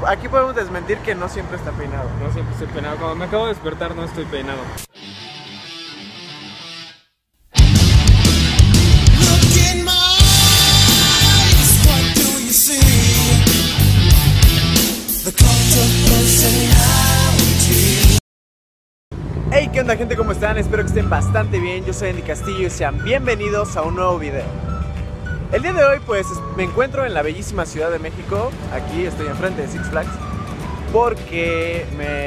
aquí podemos desmentir que no siempre está peinado. No siempre estoy peinado. Cuando me acabo de despertar no estoy peinado. Hey, ¿qué onda, gente? ¿Cómo están? Espero que estén bastante bien. Yo soy Andy Castillo y sean bienvenidos a un nuevo video. El día de hoy pues me encuentro en la bellísima Ciudad de México. Aquí estoy enfrente de Six Flags porque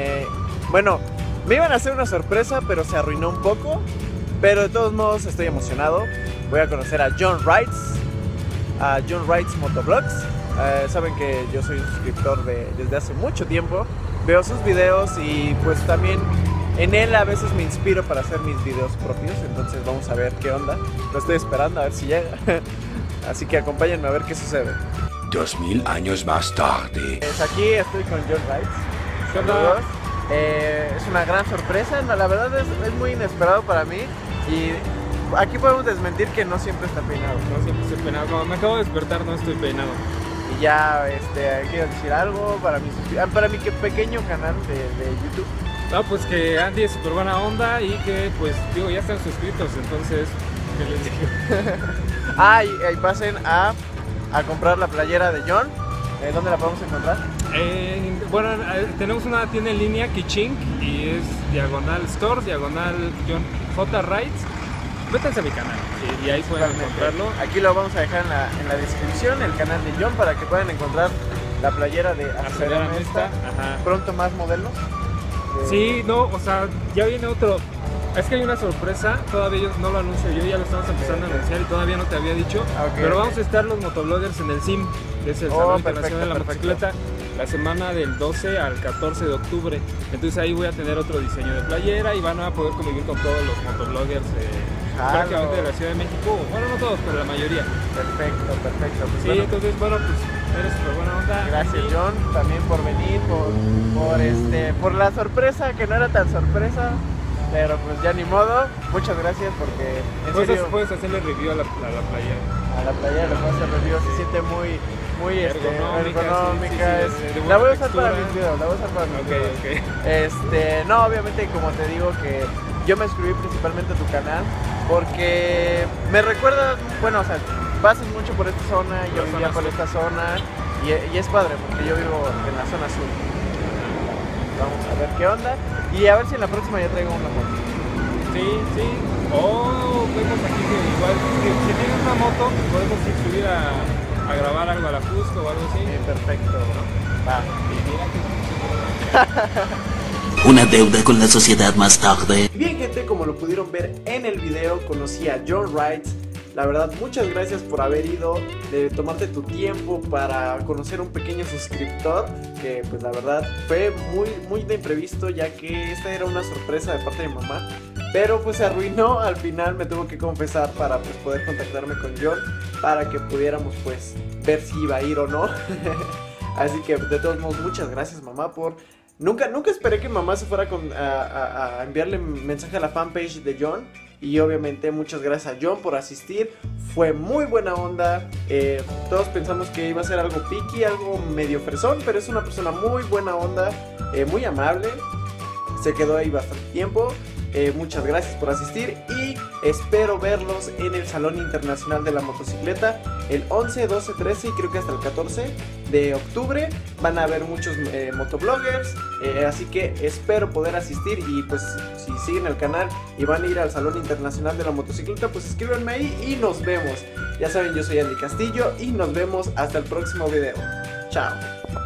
me iban a hacer una sorpresa, pero se arruinó un poco. Pero de todos modos estoy emocionado. Voy a conocer a John Wrights Motovlogs. Saben que yo soy un suscriptor desde hace mucho tiempo. Veo sus videos y pues también en él a veces me inspiro para hacer mis videos propios. Entonces vamos a ver qué onda. Lo estoy esperando a ver si llega. Así que acompáñenme a ver qué sucede. 2000 años más tarde. Aquí estoy con John Wrights. Saludos. Es una gran sorpresa. No, la verdad es muy inesperado para mí. Y aquí podemos desmentir que no siempre está peinado. No siempre estoy peinado. Cuando me acabo de despertar no estoy peinado. Y ya quiero decir algo para mi pequeño canal de YouTube. No, pues que Andy es súper buena onda y que pues digo, ya están suscritos, entonces ¿qué les digo? Y pasen a comprar la playera de John. ¿Dónde la podemos encontrar? Tenemos una tienda en línea, Kichink, y es diagonal store, diagonal John J. Wrights. Métanse a mi canal y ahí pueden encontrarlo. Aquí lo vamos a dejar en la descripción, el canal de John, para que puedan encontrar la playera de Acelérame Esta. Pronto más modelos. Sí, no, o sea, ya viene otro. Es que hay una sorpresa, todavía ellos no lo anuncio yo, ya lo estamos empezando a anunciar y todavía no te había dicho. Pero vamos a estar los motovloggers en el SIM, que es el Salón Internacional de la Motocicleta, la semana del 12 al 14 de octubre. Entonces ahí voy a tener otro diseño de playera y van a poder convivir con todos los motovloggers prácticamente de la Ciudad de México. Bueno, no todos, pero la mayoría. Perfecto. Pues sí, entonces, bueno, pues eres súper buena onda. Gracias, John, también por venir, por la sorpresa, que no era tan sorpresa. Pero pues ya ni modo, muchas gracias porque en serio puedes hacerle review a la playera. A la playera le puedo hacer review, se siente muy ergonómica. Sí, la voy a usar para mis videos, No, obviamente como te digo que yo me suscribí principalmente a tu canal porque me recuerda, pasas mucho por esta zona, yo vivía por esta zona y es padre porque yo vivo en la zona sur. Vamos a ver qué onda y a ver si en la próxima ya traigo una moto. Sí. Vemos aquí que igual, si tienes una moto, podemos subir a grabar algo a la Cusco o algo así. Perfecto, ¿no? Va. Y mira una deuda con la sociedad más tarde. Bien, gente, como lo pudieron ver en el video, conocí a John Wrights. La verdad, muchas gracias por haber ido, de tomarte tu tiempo para conocer a un pequeño suscriptor, que pues la verdad fue muy de imprevisto, ya que esta era una sorpresa de parte de mi mamá, pero pues se arruinó. Al final me tuvo que confesar para pues poder contactarme con John, para que pudiéramos pues ver si iba a ir o no. Así que de todos modos, muchas gracias, mamá, por... Nunca esperé que mamá se fuera a enviarle mensaje a la fanpage de John. Y obviamente muchas gracias a John por asistir. Fue muy buena onda. Todos pensamos que iba a ser algo picky, algo medio fresón, pero es una persona muy buena onda, muy amable. Se quedó ahí bastante tiempo. Muchas gracias por asistir y espero verlos en el Salón Internacional de la Motocicleta el 11, 12, 13 y creo que hasta el 14 de octubre. Van a haber muchos motovloggers, así que espero poder asistir. Y pues si siguen el canal y van a ir al Salón Internacional de la Motocicleta, pues escríbanme ahí y nos vemos. Ya saben, yo soy Andy Castillo y nos vemos hasta el próximo video. Chao.